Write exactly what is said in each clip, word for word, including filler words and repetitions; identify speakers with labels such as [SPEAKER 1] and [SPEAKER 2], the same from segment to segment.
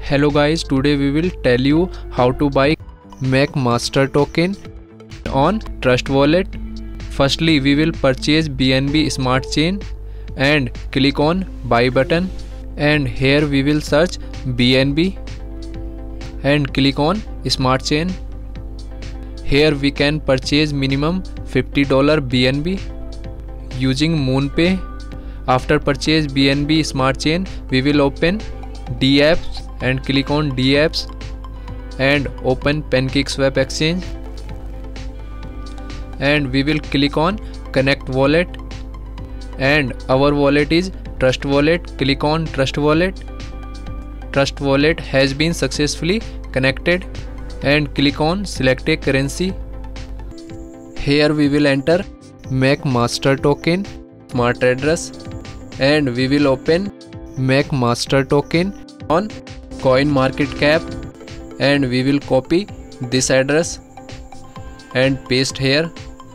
[SPEAKER 1] Hello guys, today we will tell you how to buy McMaster token on Trust Wallet. Firstly, we will purchase B N B Smart Chain and click on buy button, and here we will search B N B and click on Smart Chain. Here we can purchase minimum fifty dollars B N B using MoonPay. After purchase B N B Smart Chain, we will open D apps and click on D apps and open PancakeSwap exchange, and we will click on connect wallet, and our wallet is Trust Wallet. Click on Trust Wallet. Trust Wallet has been successfully connected, and click on select a currency. Here we will enter McMaster token smart address, and we will open McMaster token on CoinMarketCap, and we will copy this address and paste here,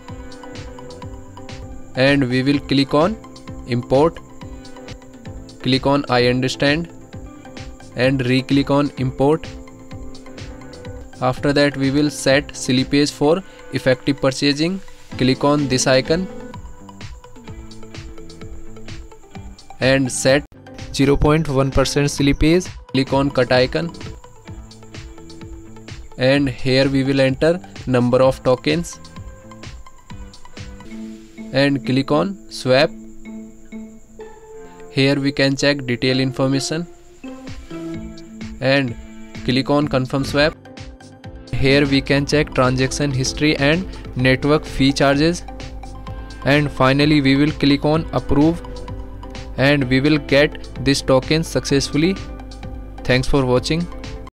[SPEAKER 1] and we will click on import. Click on I understand and re-click on import. After that we will set slippage for effective purchasing. Click on this icon and set zero point one percent slippage. Click on cut icon, and here we will enter number of tokens and click on swap. Here we can check detail information and click on confirm swap. Here we can check transaction history and network fee charges, and finally we will click on approve, and we will get this token successfully. Thanks for watching.